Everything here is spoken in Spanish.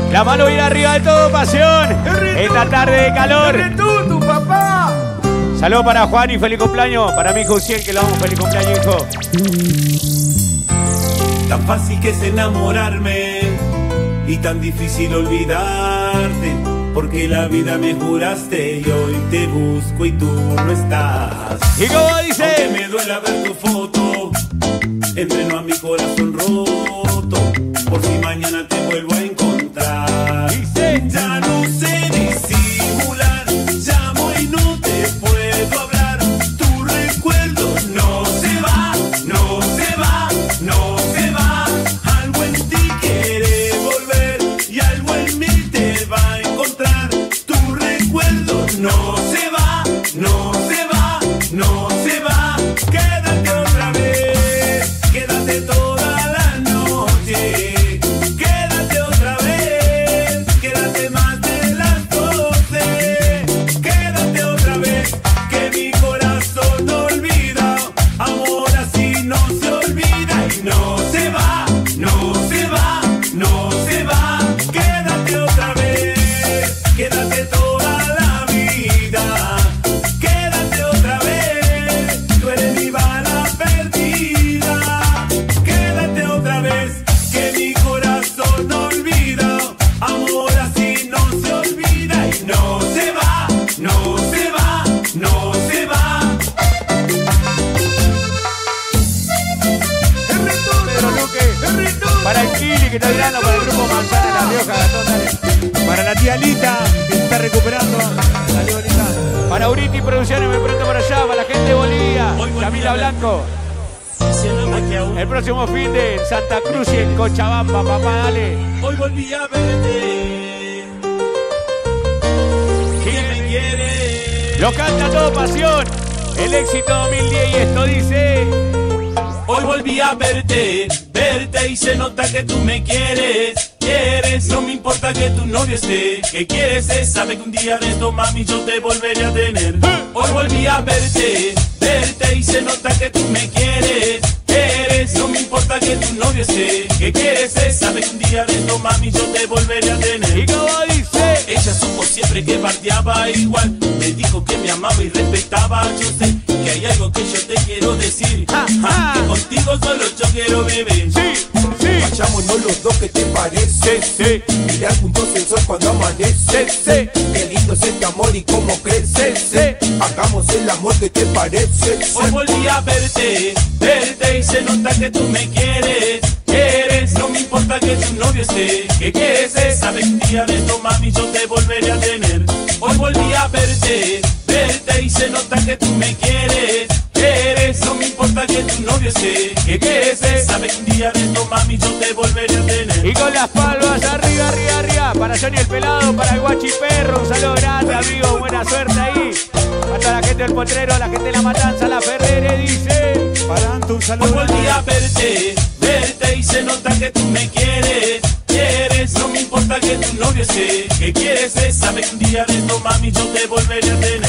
La mano bien arriba de todo, pasión. Esta tarde de calor. Tu papá. Saludos para Juan y feliz cumpleaños. Para mi hijo Uciel, que lo vamos, feliz cumpleaños, hijo. Tan fácil que es enamorarme y tan difícil olvidarte, porque la vida me juraste y hoy te busco y tú no estás. ¿Y cómo dice? Aunque me duela ver tu foto, entreno a mi corazón roto, por si mañana te vuelvo a encontrar. Dice. Ya no sé disimular, llamo y no te puedo hablar. Tu recuerdo no se va, no se va, no se va. Algo en ti quiere volver y algo en mí te va a encontrar. Tu recuerdo no se va, no se va, no se va. Quédate otra vez, quédate toda la noche. Quédate otra vez, quédate más de las 12. Quédate otra vez, que mi corazón no olvida. Amor así no se olvida y no se va, no se va, no se va. Quédate otra vez, quédate toda la vida. Quédate otra vez, tú eres mi bala perdida. Quédate otra vez, que mi corazón no olvida. Amor así no se olvida y no se va, no se va, no se va. Pedro Luque. Para el Kili, que está mirando, para el grupo Manzana de La Rioja, Gastón, dale. Para la tía Lita, que se está recuperando. Dale, bonita. Para Uriti Producciones, me pregunto por allá. Para la gente de Bolivia, Camila Blanco. El próximo fin de Santa Cruz y en Cochabamba, papá, dale. Hoy volví a verte. ¿Quién me quiere? Lo canta todo pasión. El éxito 2010 y esto dice. Hoy volví a verte, verte y se nota que tú me quieres. Quieres, no me importa que tu novio esté. Que quieres es, sabe que un día de esto, mami, yo te volveré a tener. Hoy volví a verte, verte y se nota que tú me quieres. Quieres, no me importa que tu novio esté. Que quieres es, sabe que un día de esto, mami, yo te volveré a tener. ¿Y cómo dice? Ella supo siempre que bardeaba igual. Me dijo que me amaba y respetaba. Yo sé que hay algo que yo te quiero decir. Que contigo solo yo quiero beber. Sí, sí. Vayámonos los dos, ¿qué te parece? Sí. Mirar juntos el sol cuando amanece. Sí. Qué lindo es este amor y cómo crece. Sí. Hagamos el amor, ¿qué te parece? Hoy volví a verte, verte y se nota que tú me quieres. Quieres, no me importa que tu novio esté. Que quieres es, sabe que un día de esto, mami, yo te volveré a tener. Hoy volví a verte, verte y se nota que tú me quieres. Quieres, no me importa que tu novio esté. Que quieres es, sabe que un día de esto, mami, yo te volveré a tener. Y con las palmas arriba, arriba, arriba. Para Johnny el Pelado, para el Guachi Perro. Un saludo grande, amigo. Buena suerte ahí. Para toda la gente del Potrero, la gente de La Matanza, la Ferrere, dice. Para Anto, un Hoy saludo. volví a verte, verte y se nota que tú me quieres. Quieres, no me importa que tu novio esté. Que quieres es, sabe que un día de esto, mami, yo te volveré a tener.